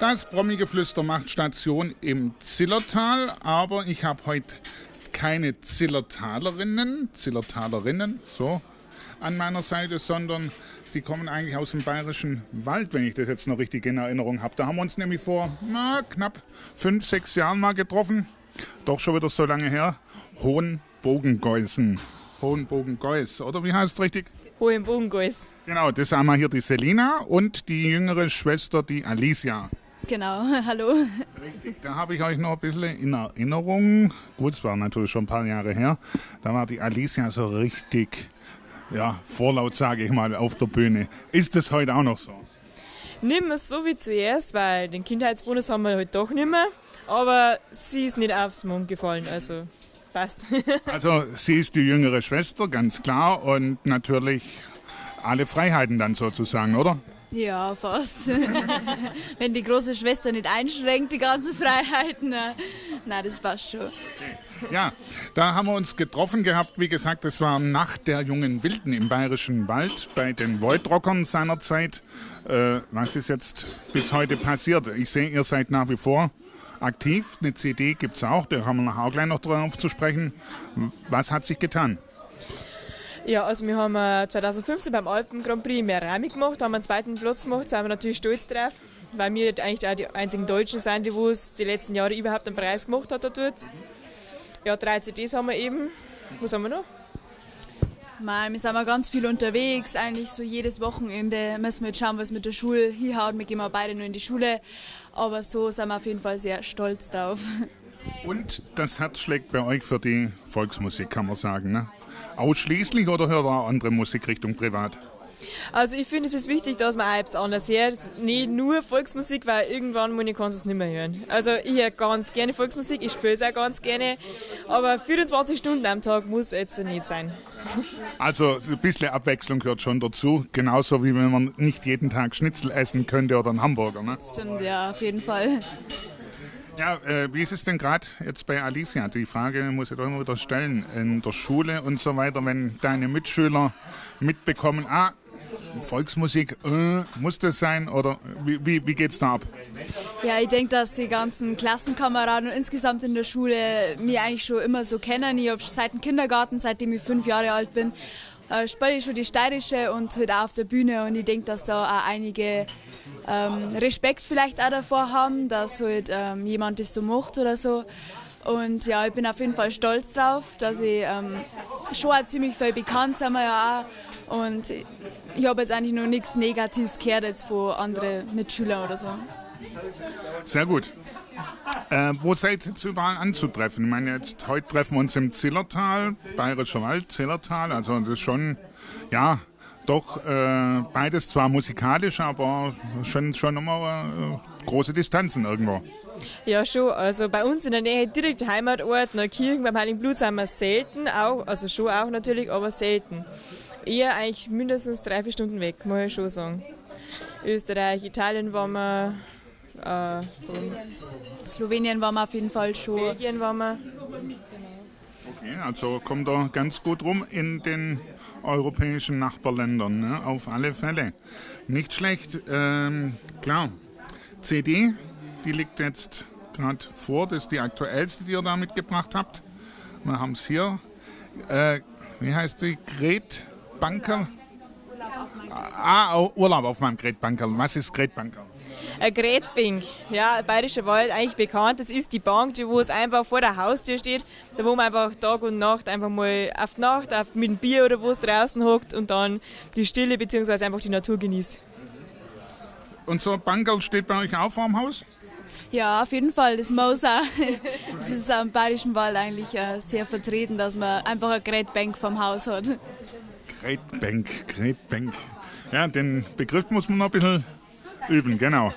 Das Promi-Geflüster macht Station im Zillertal, aber ich habe heute keine Zillertalerinnen, so, an meiner Seite, sondern sie kommen eigentlich aus dem Bayerischen Wald, wenn ich das jetzt noch richtig in Erinnerung habe. Da haben wir uns nämlich vor knapp 5, 6 Jahren mal getroffen, doch schon wieder so lange her, Hohenbogengeusen, oder wie heißt es richtig? Hohenbogengeus. Genau, das haben wir hier die Selina und die jüngere Schwester, die Alicia. Genau, hallo. Richtig, da habe ich euch noch ein bisschen in Erinnerung. Gut, es war natürlich schon ein paar Jahre her. Da war die Alicia so richtig, vorlaut, sage ich mal, auf der Bühne. Ist das heute auch noch so? Nicht mehr so wie zuerst, weil den Kindheitsbonus haben wir halt doch nicht mehr. Aber sie ist nicht aufs Mund gefallen, also passt. Also sie ist die jüngere Schwester, ganz klar. Und natürlich alle Freiheiten dann sozusagen, oder? Ja, fast. Wenn die große Schwester nicht einschränkt, die ganzen Freiheiten, nein, das passt schon. Ja, da haben wir uns getroffen gehabt. Wie gesagt, das war Nacht der jungen Wilden im Bayerischen Wald bei den Voidrockern seinerzeit. Was ist jetzt bis heute passiert? Ich sehe, ihr seid nach wie vor aktiv. Eine CD gibt es auch, da haben wir nachher auch gleich noch drauf zu sprechen. Was hat sich getan? Ja, also wir haben 2015 beim Alpen Grand Prix mehr Rami gemacht, haben einen 2. Platz gemacht, sind wir natürlich stolz drauf, weil wir eigentlich auch die einzigen Deutschen sind, die es die letzten Jahre überhaupt einen Preis gemacht hat dort. Ja, 3 CDs haben wir eben. Was haben wir noch? Wir sind mal ganz viel unterwegs, eigentlich so jedes Wochenende müssen wir jetzt schauen, was mit der Schule hinhaut. Wir gehen mal beide nur in die Schule, aber so sind wir auf jeden Fall sehr stolz drauf. Und das Herz schlägt bei euch für die Volksmusik, kann man sagen, ne? Ausschließlich oder hört ihr auch andere Musikrichtung privat? Also ich finde, es ist wichtig, dass man auch etwas anderes hört. Nicht nur Volksmusik, weil irgendwann kann ich es nicht mehr hören. Also ich höre ganz gerne Volksmusik, ich spiele es auch ganz gerne, aber 24 Stunden am Tag muss es jetzt nicht sein. Also ein bisschen Abwechslung gehört schon dazu, genauso wie wenn man nicht jeden Tag Schnitzel essen könnte oder einen Hamburger, ne? Stimmt, ja, auf jeden Fall. Ja, wie ist es denn gerade jetzt bei Alicia? Die Frage muss ich doch immer wieder stellen. In der Schule und so weiter, wenn deine Mitschüler mitbekommen, Volksmusik, muss das sein? Oder wie geht's da ab? Ja, ich denke, dass die ganzen Klassenkameraden und insgesamt in der Schule mich eigentlich schon immer so kennen. Ich habe seit dem Kindergarten, seitdem ich 5 Jahre alt bin, spiele ich schon die steirische und halt auch auf der Bühne. Und ich denke, dass da auch einige Respekt vielleicht auch davor haben, dass halt jemand das so macht oder so. Und ja, ich bin auf jeden Fall stolz drauf, dass ich schon auch ziemlich viel bekannt sind wir ja auch. Und ich habe jetzt eigentlich noch nichts Negatives gehört jetzt von anderen Mitschülern oder so. Sehr gut. Wo seid ihr jetzt überall anzutreffen? Ich meine, jetzt heute treffen wir uns im Zillertal, Bayerischer Wald, Zillertal. Also das ist schon, doch beides zwar musikalisch, aber schon immer große Distanzen irgendwo. Ja, schon. Also bei uns in der Nähe direkt Heimatort, Neukirchen, beim Heiligen Blut sind wir selten, auch, also schon auch natürlich, aber selten. Eher eigentlich mindestens 3-4 Stunden weg, muss ich schon sagen. Österreich, Italien waren wir, Slowenien waren wir auf jeden Fall schon. Belgien waren wir. Okay, also kommt da ganz gut rum in den europäischen Nachbarländern, ne? Auf alle Fälle. Nicht schlecht. Klar, CD, die liegt jetzt gerade vor, das ist die aktuellste, die ihr da mitgebracht habt. Wir haben es hier. Wie heißt die? Gret Bankerl? Urlaub auf meinem Gret Bankerl. Was ist Gret Bankerl? Eine Gretbank, ja, Bayerischer Wald, eigentlich bekannt. Das ist die Bank, wo es einfach vor der Haustür steht, da wo man einfach Tag und Nacht einfach mal auf die Nacht mit dem Bier oder was draußen hockt und dann die Stille bzw. einfach die Natur genießt. Und so ein Bankerl steht bei euch auch vor dem Haus? Ja, auf jeden Fall, das muss auch. Es ist am Bayerischen Wald eigentlich sehr vertreten, dass man einfach eine Gretbank vom Haus hat. Gretbank. Ja, den Begriff muss man noch ein bisschen üben, genau.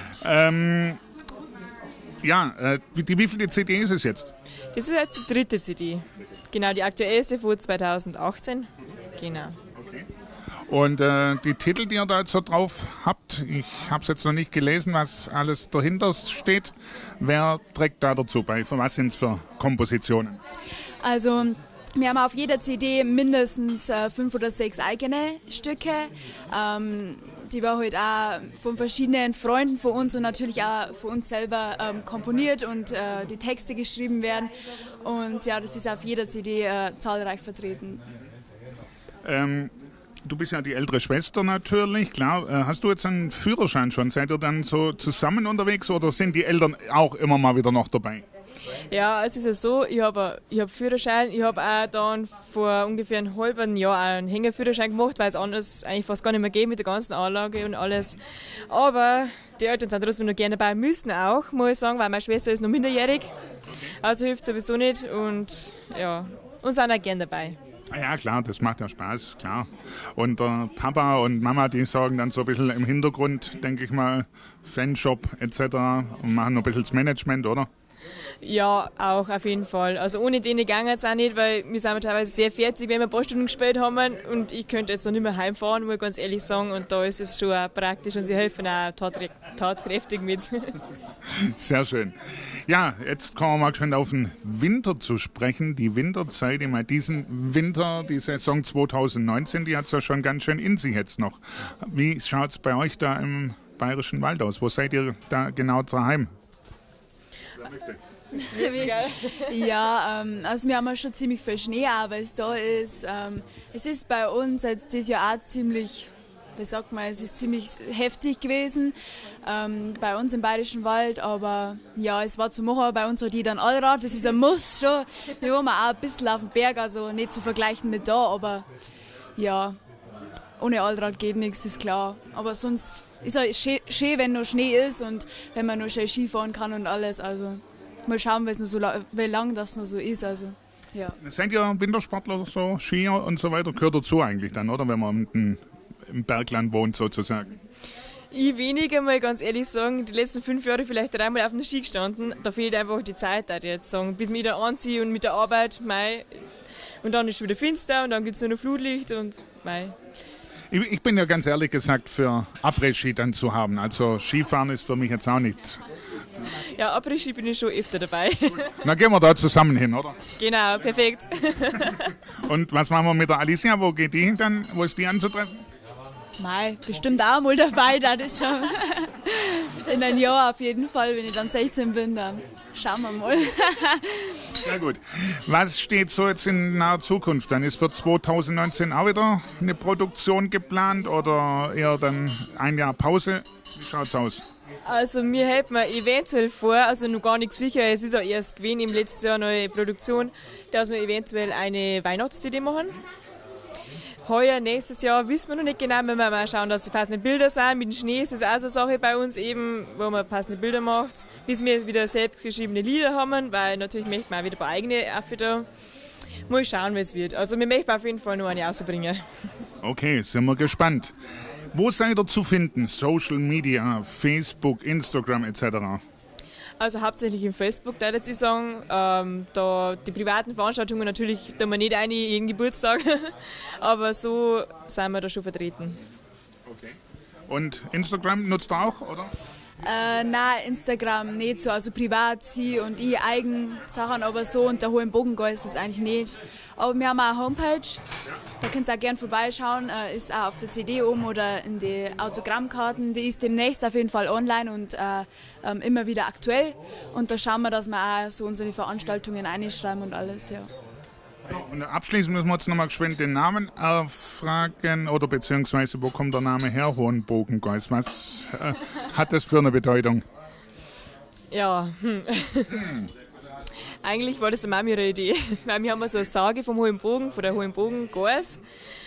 Wie viele CD ist es jetzt? Das ist jetzt die 3. CD. Genau, die aktuellste von 2018. Genau. Okay. Und die Titel, die ihr da jetzt so drauf habt, ich habe es jetzt noch nicht gelesen, was alles dahinter steht. Wer trägt da dazu bei? Für was sind es für Kompositionen? Also wir haben auf jeder CD mindestens 5 oder 6 eigene Stücke. die war halt auch von verschiedenen Freunden von uns und natürlich auch von uns selber komponiert und die Texte geschrieben werden. Und ja, das ist auf jeder CD zahlreich vertreten. Du bist ja die ältere Schwester natürlich, klar. Hast du jetzt einen Führerschein schon? Seid ihr dann so zusammen unterwegs oder sind die Eltern auch immer mal wieder noch dabei? Ja, es ist ja so, ich hab Führerschein, ich habe auch dann vor ungefähr einem halben Jahr einen Hängerführerschein gemacht, weil es anders eigentlich fast gar nicht mehr geht mit der ganzen Anlage und alles. Aber die Eltern sind trotzdem noch gerne dabei, müssen auch, muss ich sagen, weil meine Schwester ist noch minderjährig, also hilft sowieso nicht und ja, und sind auch gerne dabei. Ja klar, das macht ja Spaß, klar. Und Papa und Mama, die sorgen dann so ein bisschen im Hintergrund, denke ich mal, Fanshop etc. und machen noch ein bisschen das Management, oder? Ja, auch auf jeden Fall. Also ohne denen ging es auch nicht, weil wir sind teilweise sehr fertig, wenn wir ein paar Stunden gespielt haben und ich könnte jetzt noch nicht mehr heimfahren, muss ich ganz ehrlich sagen. Und da ist es schon auch praktisch und sie helfen auch tatkräftig mit. Sehr schön. Ja, jetzt kommen wir mal schon auf den Winter zu sprechen. Die Winterzeit, ich meine, diesen Winter, die Saison 2019, die hat es ja schon ganz schön in sich jetzt noch. Wie schaut es bei euch da im Bayerischen Wald aus? Wo seid ihr da genau daheim? Ja, also wir haben ja schon ziemlich viel Schnee, aber es da ist. Es ist bei uns jetzt dieses Jahr auch ziemlich, wie sagt man, es ist ziemlich heftig gewesen bei uns im Bayerischen Wald, aber ja, es war zu machen bei uns hat jeder ein Allrad, das ist ein Muss schon. Wir waren auch ein bisschen auf dem Berg, also nicht zu vergleichen mit da, aber ja, ohne Allrad geht nichts, ist klar. Aber sonst ist es schön, wenn noch Schnee ist und wenn man noch schön Skifahren kann und alles. Also mal schauen, wie lang das noch so ist. Also, ja. Seid ihr Wintersportler, so Skier und so weiter? Gehört dazu eigentlich dann, oder? Wenn man im Bergland wohnt sozusagen. Ich weniger, mal ganz ehrlich sagen. Die letzten 5 Jahre vielleicht 3-mal auf dem Ski gestanden. Da fehlt einfach die Zeit, würde ich jetzt sagen. Bis ich wieder anziehe und mit der Arbeit, mei. Und dann ist es wieder finster und dann gibt es nur noch Flutlicht und mei. Ich bin ja ganz ehrlich gesagt für Après-Ski dann zu haben. Also Skifahren ist für mich jetzt auch nichts. Ja, Après-Ski bin ich schon öfter dabei. Na gehen wir da zusammen hin, oder? Genau, perfekt. Und was machen wir mit der Alicia? Wo geht die hin dann? Wo ist die anzutreffen? Mei, bestimmt auch mal dabei, das ist in einem Jahr auf jeden Fall, wenn ich dann 16 bin, dann schauen wir mal. Sehr gut. Was steht so jetzt in naher Zukunft? Dann ist für 2019 auch wieder eine Produktion geplant oder eher dann ein Jahr Pause? Wie schaut's aus? Also mir hält man eventuell vor, also noch gar nicht sicher, es ist auch erst gewesen im letzten Jahr eine neue Produktion, dass wir eventuell eine Weihnachts-CD machen. Heuer, nächstes Jahr wissen wir noch nicht genau, wenn wir mal schauen, dass die passenden Bilder sind. Mit dem Schnee ist das auch so eine Sache bei uns eben, wo man passende Bilder macht, bis wir wieder selbstgeschriebene Lieder haben, weil natürlich möchten wir auch wieder ein paar eigene wieder. Mal schauen, wie es wird. Also wir möchten auf jeden Fall noch eine rausbringen. Okay, sind wir gespannt. Wo seid ihr zu finden? Social Media, Facebook, Instagram etc.? Also hauptsächlich im Facebook, da würde ich sagen. Da die privaten Veranstaltungen natürlich tun wir nicht ein, jeden Geburtstag. Aber so sind wir da schon vertreten. Okay. Und Instagram nutzt ihr auch, oder? Nein, Instagram nicht so, also privat sie und ich eigen Sachen, aber so unter hohem Bogen ist das eigentlich nicht. Aber wir haben auch eine Homepage, da könnt ihr auch gerne vorbeischauen, ist auch auf der CD oben oder in die Autogrammkarten. Die ist demnächst auf jeden Fall online und immer wieder aktuell. Und da schauen wir, dass wir auch so unsere Veranstaltungen einschreiben und alles, ja. Und abschließend müssen wir jetzt nochmal geschwind den Namen erfragen oder beziehungsweise wo kommt der Name her, Hohenbogengeus? Was hat das für eine Bedeutung? Ja, eigentlich war das eine ihre Idee. Weil wir haben so eine Sage vom Hohenbogen, von der Hohenbogengeus.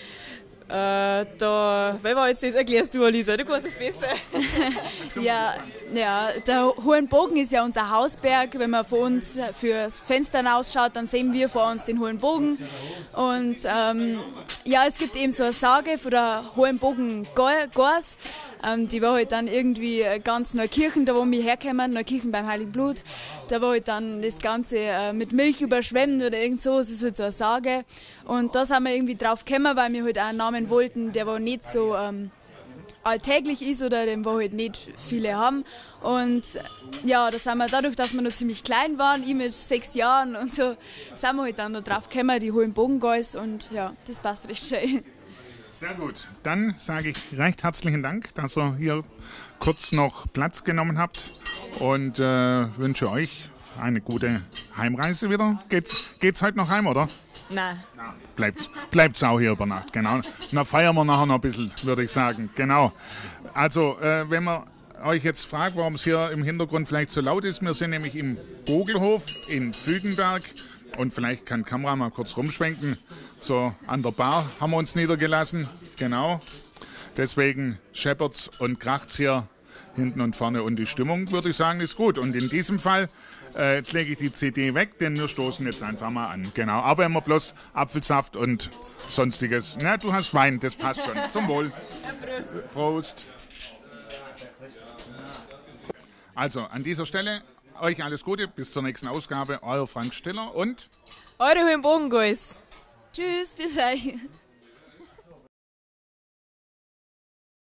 Wer war jetzt das? Erklärst du, Alisa, du kannst es besser. Ja, der Hohenbogen ist ja unser Hausberg. Wenn man von uns fürs Fenster ausschaut, dann sehen wir vor uns den Hohenbogen. Und ja, es gibt eben so eine Sage von der Hohenbogengeus. Die war halt dann irgendwie ganz Neukirchen, da wo wir herkommen, Neukirchen beim Heiligen Blut. Da war halt dann das Ganze mit Milch überschwemmt oder irgend so, das ist halt so eine Sage. Und da sind wir irgendwie drauf gekommen, weil wir halt auch einen Namen wollten, der wo nicht so alltäglich ist oder den wo halt nicht viele haben. Und ja, da sind wir dadurch, dass wir noch ziemlich klein waren, ich mit 6 Jahren und so, sind wir halt dann da drauf gekommen, die Hohenbogengeus und ja, das passt recht schön. Sehr gut. Dann sage ich recht herzlichen Dank, dass ihr hier kurz noch Platz genommen habt und wünsche euch eine gute Heimreise wieder. Geht's heute noch heim, oder? Nein. Bleibt's auch hier über Nacht, genau. Dann feiern wir nachher noch ein bisschen, würde ich sagen. Genau. Also, wenn man euch jetzt fragt, warum es hier im Hintergrund vielleicht so laut ist, wir sind nämlich im Vogelhof in Fügenberg und vielleicht kann Kamera mal kurz rumschwenken. So an der Bar haben wir uns niedergelassen, genau. Deswegen scheppert's und kracht's hier hinten und vorne und die Stimmung, würde ich sagen, ist gut. Und in diesem Fall, jetzt lege ich die CD weg, denn wir stoßen jetzt einfach mal an. Genau, aber immer bloß Apfelsaft und sonstiges. Na, du hast Wein, das passt schon. Zum Wohl. Prost. Also, an dieser Stelle euch alles Gute, bis zur nächsten Ausgabe. Euer Frank Stiller und Eure Hohenbogenguis. Tschüss, bis gleich.